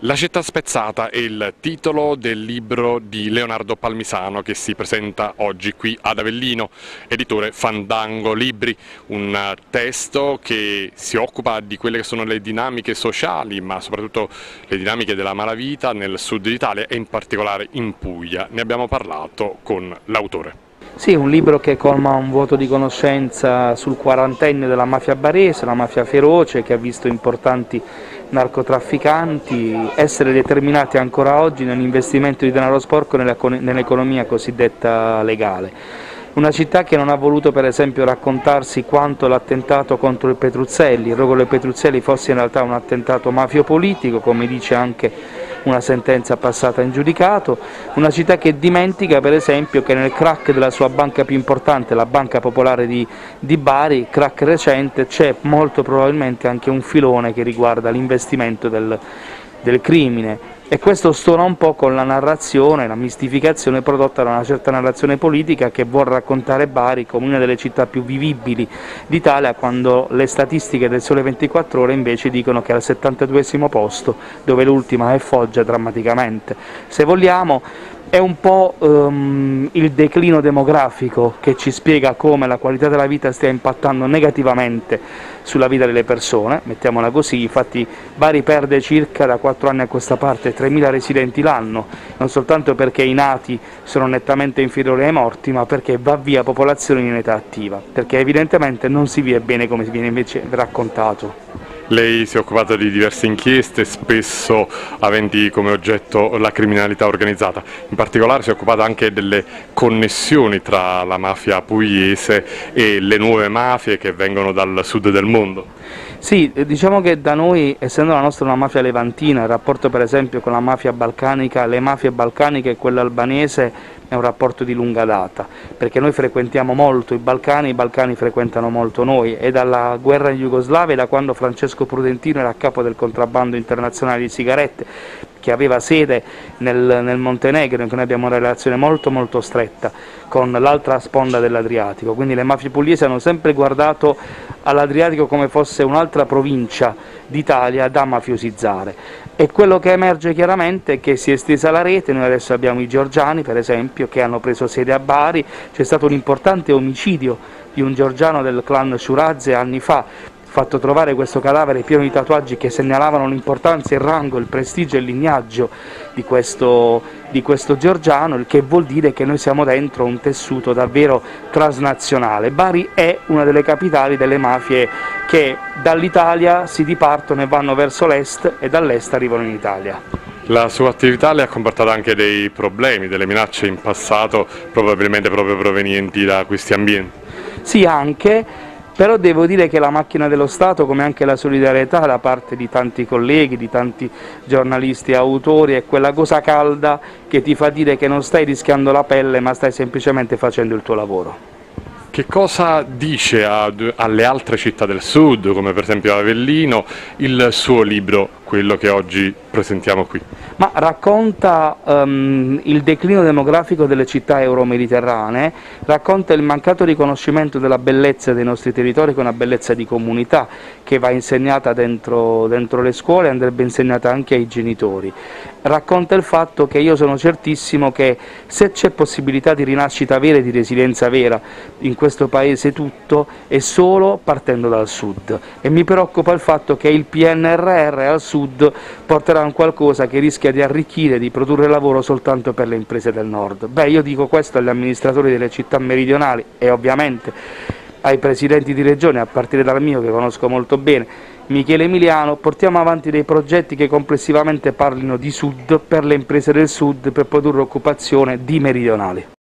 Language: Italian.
La città spezzata è il titolo del libro di Leonardo Palmisano che si presenta oggi qui ad Avellino, editore Fandango Libri, un testo che si occupa di quelle che sono le dinamiche sociali, ma soprattutto le dinamiche della malavita nel sud d'Italia e in particolare in Puglia. Ne abbiamo parlato con l'autore. Sì, un libro che colma un vuoto di conoscenza sul quarantennio della mafia barese, la mafia feroce che ha visto importanti narcotrafficanti essere determinati ancora oggi nell'investimento di denaro sporco nell'economia cosiddetta legale. Una città che non ha voluto per esempio raccontarsi quanto l'attentato contro il Petruzzelli, il rogo del Petruzzelli fosse in realtà un attentato mafio-politico, come dice anche una sentenza passata in giudicato, una città che dimentica per esempio che nel crack della sua banca più importante, la Banca Popolare di Bari, crack recente, c'è molto probabilmente anche un filone che riguarda l'investimento del crimine. E questo stona un po' con la narrazione, la mistificazione prodotta da una certa narrazione politica che vuol raccontare Bari come una delle città più vivibili d'Italia, quando le statistiche del Sole 24 Ore invece dicono che è al 72esimo posto, dove l'ultima è Foggia drammaticamente. Se vogliamo è un po' il declino demografico che ci spiega come la qualità della vita stia impattando negativamente sulla vita delle persone, mettiamola così. Infatti Bari perde circa da 4 anni a questa parte 3.000 residenti l'anno, non soltanto perché i nati sono nettamente inferiori ai morti, ma perché va via popolazione in età attiva, perché evidentemente non si vive bene come viene invece raccontato. Lei si è occupato di diverse inchieste, spesso aventi come oggetto la criminalità organizzata. In particolare si è occupato anche delle connessioni tra la mafia pugliese e le nuove mafie che vengono dal sud del mondo. Sì, diciamo che da noi, essendo la nostra una mafia levantina, il rapporto per esempio con la mafia balcanica, le mafie balcaniche e quella albanese è un rapporto di lunga data, perché noi frequentiamo molto i Balcani frequentano molto noi, e dalla guerra in Jugoslavia, da quando Francesco Prudentino era a capo del contrabbando internazionale di sigarette, che aveva sede nel Montenegro, in cui noi abbiamo una relazione molto stretta con l'altra sponda dell'Adriatico, quindi le mafie pugliesi hanno sempre guardato all'Adriatico come fosse un'altra provincia d'Italia da mafiosizzare. E quello che emerge chiaramente è che si è estesa la rete. Noi adesso abbiamo i georgiani per esempio che hanno preso sede a Bari, c'è stato un importante omicidio di un georgiano del clan Shuradze anni fa, fatto trovare questo cadavere pieno di tatuaggi che segnalavano l'importanza, il rango, il prestigio e il lignaggio di questo georgiano, il che vuol dire che noi siamo dentro un tessuto davvero transnazionale. Bari è una delle capitali delle mafie che dall'Italia si dipartono e vanno verso l'est e dall'est arrivano in Italia. La sua attività le ha comportato anche dei problemi, delle minacce in passato, probabilmente proprio provenienti da questi ambienti. Sì, anche. Però devo dire che la macchina dello Stato, come anche la solidarietà da parte di tanti colleghi, di tanti giornalisti e autori, è quella cosa calda che ti fa dire che non stai rischiando la pelle, ma stai semplicemente facendo il tuo lavoro. Che cosa dice alle altre città del sud, come per esempio Avellino, il suo libro, quello che oggi presentiamo qui? Ma racconta il declino demografico delle città euromediterranee, racconta il mancato riconoscimento della bellezza dei nostri territori, che è una bellezza di comunità che va insegnata dentro le scuole e andrebbe insegnata anche ai genitori. Racconta il fatto che io sono certissimo che se c'è possibilità di rinascita vera e di resilienza vera in questo paese tutto è solo partendo dal sud, e mi preoccupa il fatto che il PNRR al sud porterà a un qualcosa che rischia di arricchire, di produrre lavoro soltanto per le imprese del nord. Beh, io dico questo agli amministratori delle città meridionali e ovviamente ai presidenti di regione, a partire dal mio che conosco molto bene, Michele Emiliano: portiamo avanti dei progetti che complessivamente parlino di sud, per le imprese del sud, per produrre occupazione di meridionali.